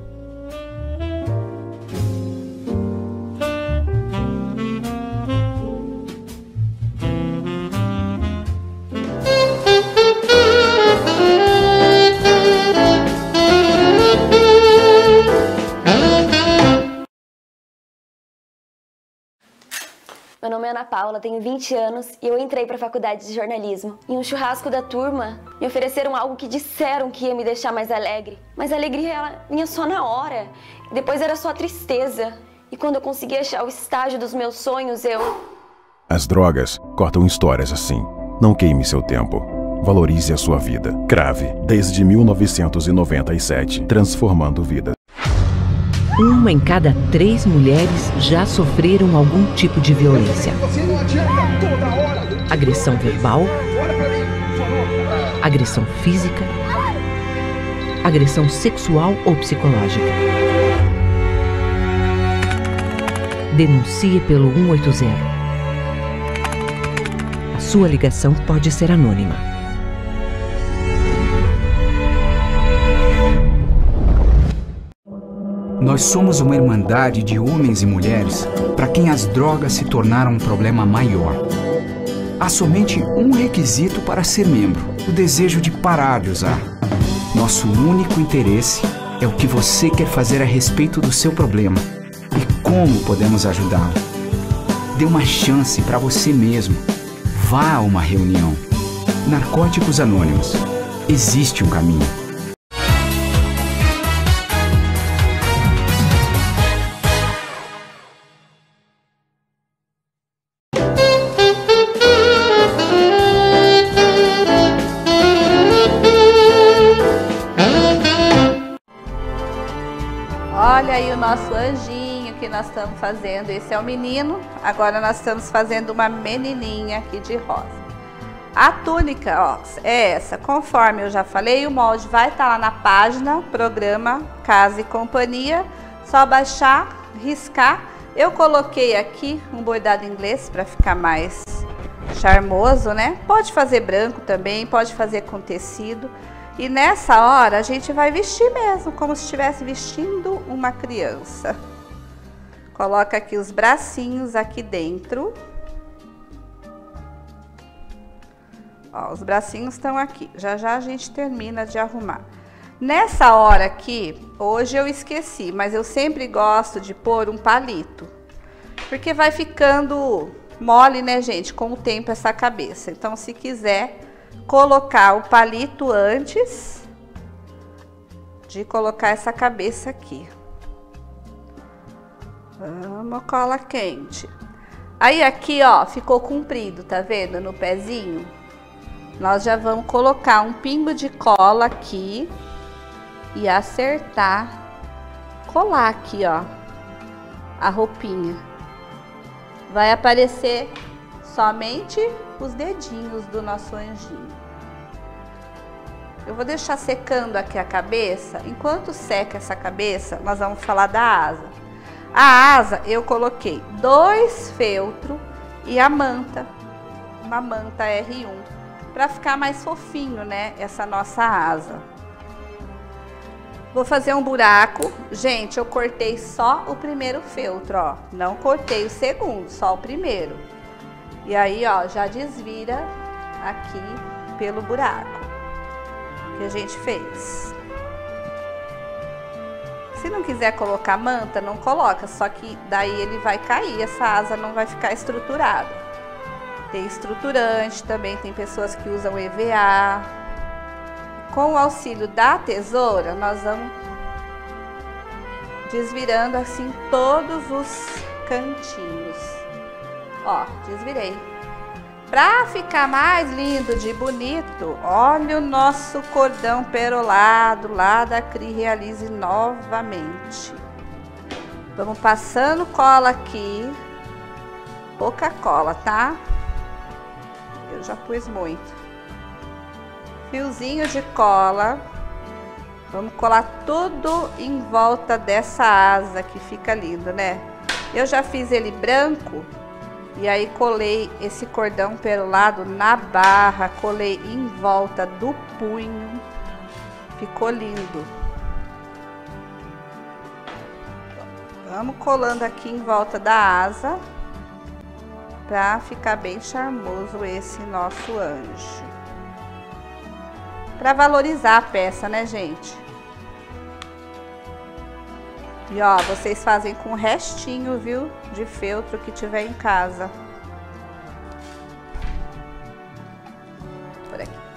Meu nome é Ana Paula, tenho 20 anos e eu entrei para a faculdade de jornalismo. Em um churrasco da turma, me ofereceram algo que disseram que ia me deixar mais alegre. Mas a alegria ela vinha só na hora, e depois era só tristeza. E quando eu consegui achar o estágio dos meus sonhos, As drogas cortam histórias assim. Não queime seu tempo. Valorize a sua vida. Crave, desde 1997, transformando vidas. 1 em cada 3 mulheres já sofreram algum tipo de violência. Agressão verbal, agressão física, agressão sexual ou psicológica. Denuncie pelo 180. A sua ligação pode ser anônima. Nós somos uma irmandade de homens e mulheres para quem as drogas se tornaram um problema maior. Há somente um requisito para ser membro: o desejo de parar de usar. Nosso único interesse é o que você quer fazer a respeito do seu problema e como podemos ajudá-lo. Dê uma chance para você mesmo. Vá a uma reunião. Narcóticos Anônimos. Existe um caminho. Olha aí o nosso anjinho que nós estamos fazendo. Esse é o menino, agora nós estamos fazendo uma menininha aqui de rosa. A túnica, ó, é essa. Conforme eu já falei, o molde vai estar lá na página, programa Casa e Companhia. Só baixar, riscar. Eu coloquei aqui um bordado inglês para ficar mais charmoso, né? Pode fazer branco também, pode fazer com tecido. E nessa hora a gente vai vestir mesmo, como se estivesse vestindo uma criança. Coloca aqui os bracinhos aqui dentro. Ó, os bracinhos estão aqui. Já já a gente termina de arrumar. Nessa hora aqui, hoje eu esqueci, mas eu sempre gosto de pôr um palito. Porque vai ficando mole, né, gente, com o tempo essa cabeça. Então, se quiser colocar o palito antes de colocar essa cabeça aqui. Vamos, cola quente. Aí aqui, ó, ficou comprido, tá vendo? No pezinho. nós já vamos colocar um pingo de cola aqui e acertar, colar aqui, ó, a roupinha. Vai aparecer somente os dedinhos do nosso anjinho. Eu vou deixar secando aqui a cabeça. Enquanto seca essa cabeça, nós vamos falar da asa. A asa eu coloquei 2 feltros e a manta, uma manta R1, para ficar mais fofinho, né, essa nossa asa. Vou fazer um buraco. Gente, eu cortei só o primeiro feltro, ó. Não cortei o segundo, só o primeiro. E aí, ó, já desvira aqui pelo buraco que a gente fez. Se não quiser colocar manta, não coloca, só que daí ele vai cair, essa asa não vai ficar estruturada. Tem estruturante também, tem pessoas que usam EVA. Com o auxílio da tesoura, nós vamos desvirando assim todos os cantinhos. Ó, desvirei. Pra ficar mais lindo de bonito, olha o nosso cordão perolado lá da Cri Realize novamente. Vamos passando cola aqui. Pouca cola, tá? Eu já pus muito. Fiozinho de cola. Vamos colar tudo em volta dessa asa que fica lindo, né? Eu já fiz ele branco e aí colei esse cordão perolado na barra, colei em volta do punho. Ficou lindo. Vamos colando aqui em volta da asa para ficar bem charmoso esse nosso anjo. Para valorizar a peça, né, gente? E ó, vocês fazem com o restinho, viu, de feltro que tiver em casa. Por aqui.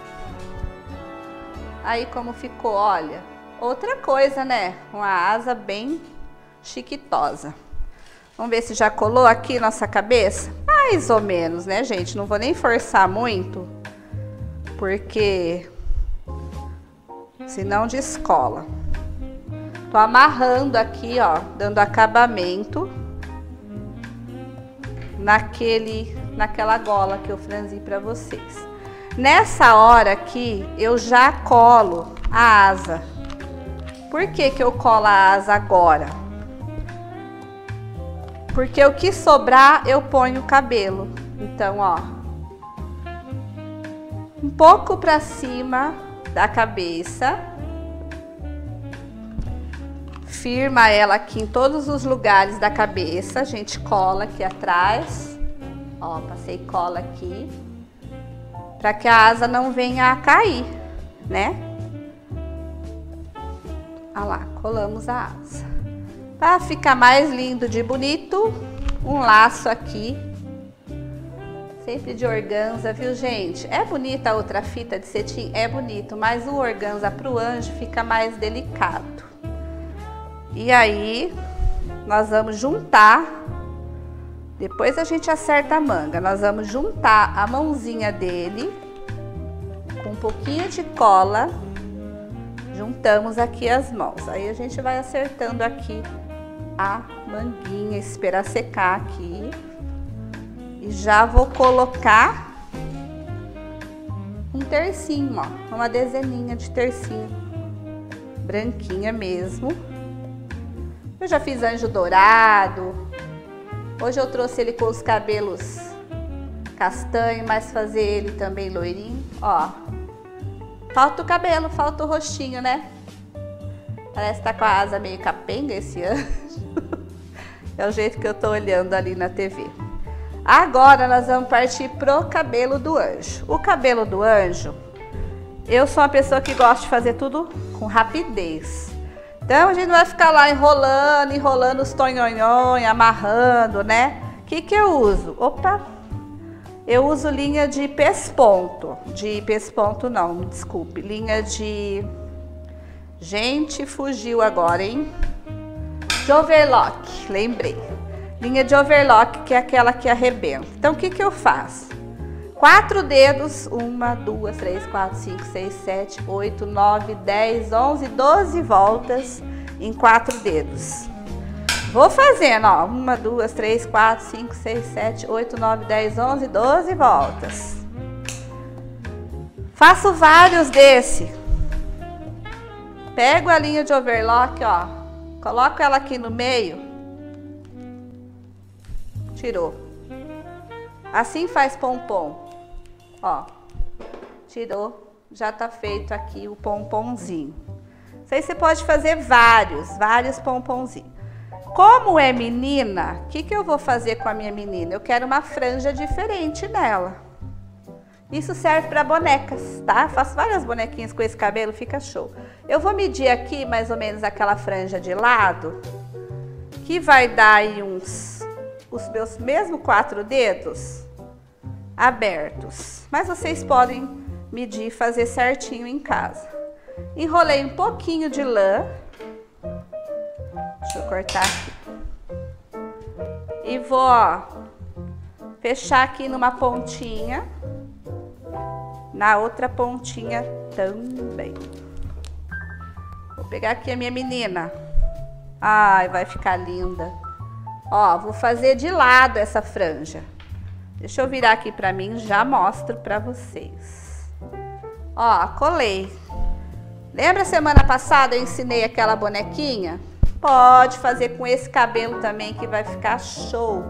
Aí como ficou, olha. Outra coisa, né? Uma asa bem chiquitosa. Vamos ver se já colou aqui nossa cabeça? Mais ou menos, né, gente? Não vou nem forçar muito, porque senão descola. Tô amarrando aqui, ó, dando acabamento naquela gola que eu franzi pra vocês. Nessa hora aqui, eu já colo a asa. Por que que eu colo a asa agora? Porque o que sobrar, eu ponho o cabelo. Então, ó, um pouco pra cima da cabeça, firma ela aqui em todos os lugares da cabeça, a gente cola aqui atrás, ó, passei cola aqui, para que a asa não venha a cair, né? Olha lá, colamos a asa. Para ficar mais lindo de bonito, um laço aqui, sempre de organza, viu, gente? É bonita a outra fita de cetim? É bonito, mas o organza pro anjo fica mais delicado. E aí, nós vamos juntar, depois a gente acerta a manga, nós vamos juntar a mãozinha dele com um pouquinho de cola, juntamos aqui as mãos. Aí a gente vai acertando aqui a manguinha, esperar secar aqui. E já vou colocar um tercinho, ó, uma dezeninha de tercinho, branquinha mesmo. Eu já fiz anjo dourado, hoje eu trouxe ele com os cabelos castanho, mas fazer ele também loirinho, ó. Falta o cabelo, falta o rostinho, né? Parece que tá com a asa meio capenga esse anjo. É o jeito que eu tô olhando ali na TV. Agora nós vamos partir pro cabelo do anjo. O cabelo do anjo, eu sou uma pessoa que gosta de fazer tudo com rapidez. Então a gente não vai ficar lá enrolando os tonhonhões, amarrando, né? O que que eu uso? Opa! Eu uso linha de pesponto. De pesponto não, desculpe. Linha de... Gente, fugiu agora, hein? De overlock, lembrei. Linha de overlock, que é aquela que arrebenta. Então o que que eu faço? 4 dedos, 1, 2, 3, 4, 5, 6, 7, 8, 9, 10, 11, 12 voltas em 4 dedos. Vou fazendo, ó, 1, 2, 3, 4, 5, 6, 7, 8, 9, 10, 11, 12 voltas. Faço vários desse. Pego a linha de overlock, ó, coloco ela aqui no meio. Tirou. Assim faz pompom. Ó, tirou, já tá feito aqui o pomponzinho. Isso aí você pode fazer vários pomponzinhos. Como é menina, o que eu vou fazer com a minha menina? Eu quero uma franja diferente nela. Isso serve para bonecas, tá? Faço várias bonequinhas com esse cabelo, fica show. Eu vou medir aqui mais ou menos aquela franja de lado, que vai dar aí os meus mesmo 4 dedos abertos. Mas vocês podem medir e fazer certinho em casa. Enrolei um pouquinho de lã. Deixa eu cortar aqui. E vou, ó, fechar aqui numa pontinha. Na outra pontinha também. Vou pegar aqui a minha menina. Ai, vai ficar linda. Ó, vou fazer de lado essa franja. Deixa eu virar aqui pra mim, já mostro pra vocês. Ó, colei. Lembra semana passada eu ensinei aquela bonequinha? Pode fazer com esse cabelo também que vai ficar show.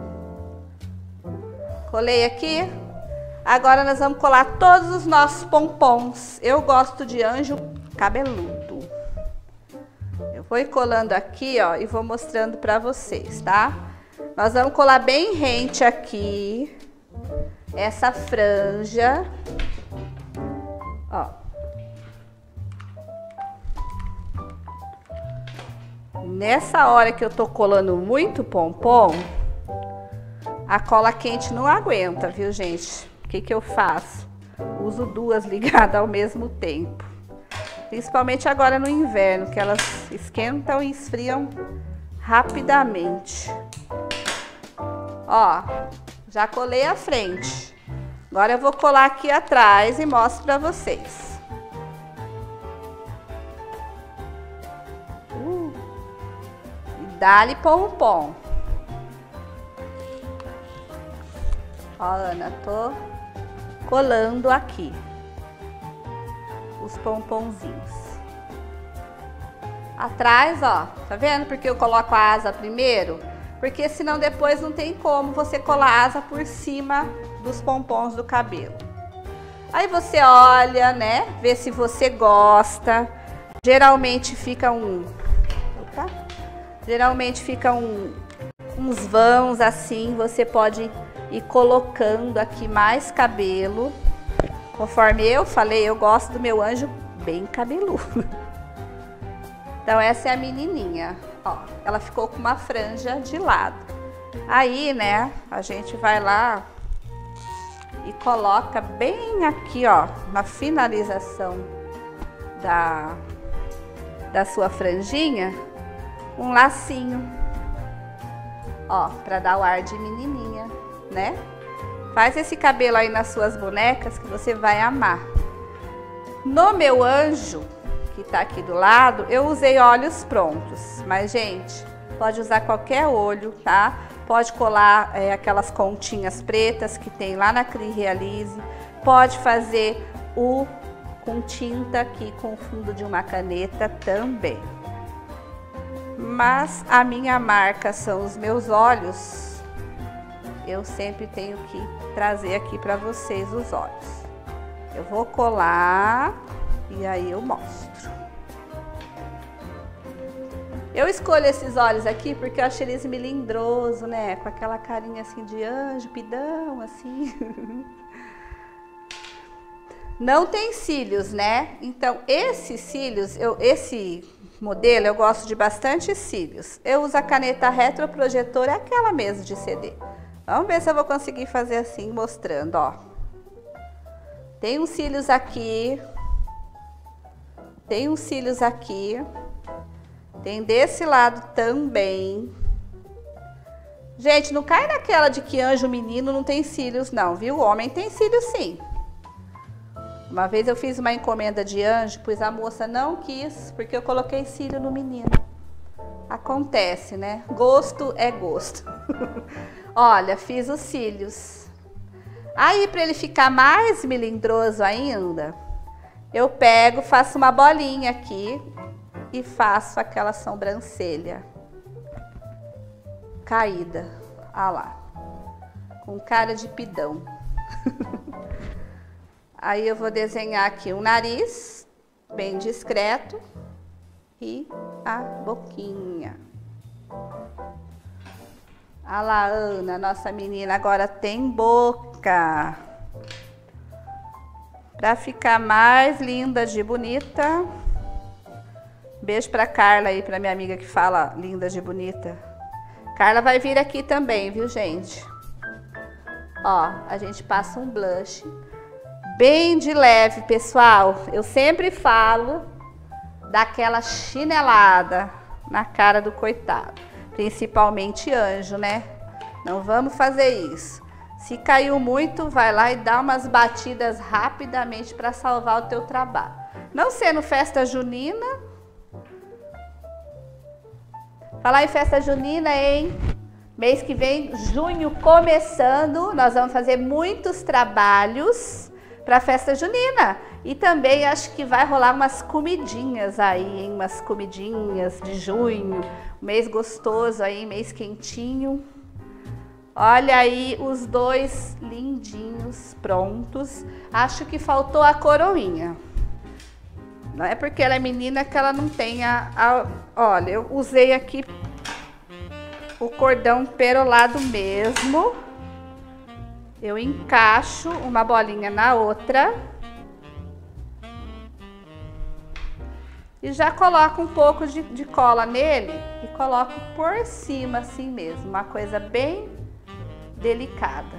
Colei aqui. Agora nós vamos colar todos os nossos pompons. Eu gosto de anjo cabeludo. Eu vou colando aqui, ó, e vou mostrando pra vocês, tá? Nós vamos colar bem rente aqui. Essa franja. Ó. Nessa hora que eu tô colando muito pompom, a cola quente não aguenta, viu, gente? O que eu faço? Uso 2 ligadas ao mesmo tempo. Principalmente agora no inverno, que elas esquentam e esfriam rapidamente. Ó, já colei a frente. Agora eu vou colar aqui atrás e mostro pra vocês. E dá-lhe pompom. Ó, Ana, tô colando aqui os pomponzinhos. Atrás, ó, tá vendo? Porque eu coloco a asa primeiro? Porque senão depois não tem como você colar a asa por cima dos pompons do cabelo. Aí você olha, né? Vê se você gosta. Geralmente fica uns vãos assim. Você pode ir colocando aqui mais cabelo. Conforme eu falei, eu gosto do meu anjo bem cabeludo. Então essa é a menininha, ó, ela ficou com uma franja de lado. Aí, né, a gente vai lá e coloca bem aqui, ó, na finalização da sua franjinha, um lacinho, ó, pra dar o ar de menininha, né? Faz esse cabelo aí nas suas bonecas que você vai amar. No meu anjo, que tá aqui do lado, eu usei olhos prontos. Mas, gente, pode usar qualquer olho, tá? Pode colar aquelas continhas pretas que tem lá na Cri Realize. Pode fazer com tinta aqui com o fundo de uma caneta também. Mas a minha marca são os meus olhos. Eu sempre tenho que trazer aqui para vocês os olhos. Eu vou colar e aí eu mostro. Eu escolho esses olhos aqui porque eu achei eles melindrosos, né? Com aquela carinha assim de anjo, pidão, assim. Não tem cílios, né? Então, esses cílios, esse modelo, eu gosto de bastante cílios. Eu uso a caneta retroprojetora, aquela mesmo de CD. Vamos ver se eu vou conseguir fazer assim, mostrando, ó. Tem uns cílios aqui. Tem uns cílios aqui. Tem desse lado também. Gente, não cai naquela de que anjo menino não tem cílios, não, viu? O homem tem cílios, sim. Uma vez eu fiz uma encomenda de anjo, pois a moça não quis, porque eu coloquei cílio no menino. Acontece, né? Gosto é gosto. Olha, fiz os cílios. Aí, para ele ficar mais melindroso ainda, eu pego, faço uma bolinha aqui e faço aquela sobrancelha caída. Olha lá. Com cara de pidão. Aí eu vou desenhar aqui um nariz bem discreto e a boquinha. Olha lá, Ana, nossa menina agora tem boca. Pra ficar mais linda de bonita. Beijo pra Carla aí, pra minha amiga que fala linda de bonita. Carla vai vir aqui também, viu, gente? Ó, a gente passa um blush bem de leve, pessoal. Eu sempre falo daquela chinelada na cara do coitado. Principalmente anjo, né? Não vamos fazer isso. Se caiu muito, vai lá e dá umas batidas rapidamente para salvar o teu trabalho. Não sendo festa junina. Falar em festa junina, hein? Mês que vem, junho começando, nós vamos fazer muitos trabalhos para a festa junina. E também acho que vai rolar umas comidinhas aí, hein? Umas comidinhas de junho. Mês gostoso aí, mês quentinho. Olha aí os dois lindinhos prontos. Acho que faltou a coroinha. Não é porque ela é menina que ela não tem Olha, eu usei aqui o cordão perolado mesmo. Eu encaixo uma bolinha na outra. E já coloco um pouco de cola nele e coloco por cima assim mesmo. Uma coisa bem delicada.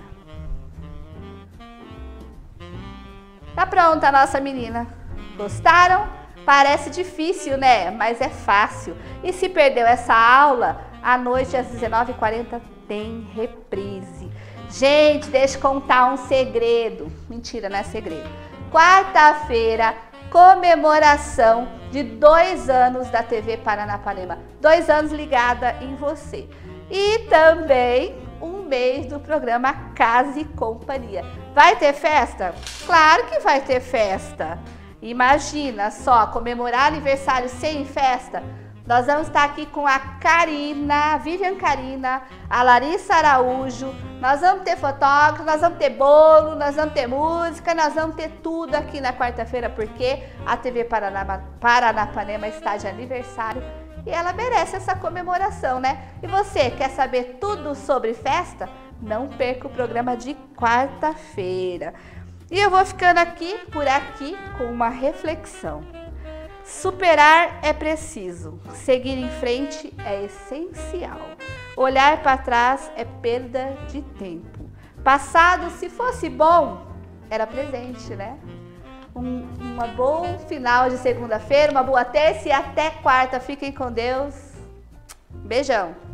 Tá pronta a nossa menina. Gostaram? Parece difícil, né? Mas é fácil. E se perdeu essa aula, à noite às 19h40 tem reprise. Gente, deixa eu contar um segredo. Mentira, não é segredo. Quarta-feira, comemoração de 2 anos da TV Paranapanema. 2 anos ligada em você. E também um mês do programa Casa e Companhia. Vai ter festa? Claro que vai ter festa. Imagina só, comemorar aniversário sem festa. Nós vamos estar aqui com a Karina, Vivian Karina, a Larissa Araújo. Nós vamos ter fotógrafo, nós vamos ter bolo, nós vamos ter música, nós vamos ter tudo aqui na quarta-feira, porque a TV Paranapanema está de aniversário e ela merece essa comemoração, né? E você quer saber tudo sobre festa? Não perca o programa de quarta-feira. E eu vou ficando por aqui com uma reflexão. Superar é preciso, seguir em frente é essencial. Olhar para trás é perda de tempo. Passado, se fosse bom, era presente, né? Um bom final de segunda-feira, uma boa terça e até quarta. Fiquem com Deus. Beijão.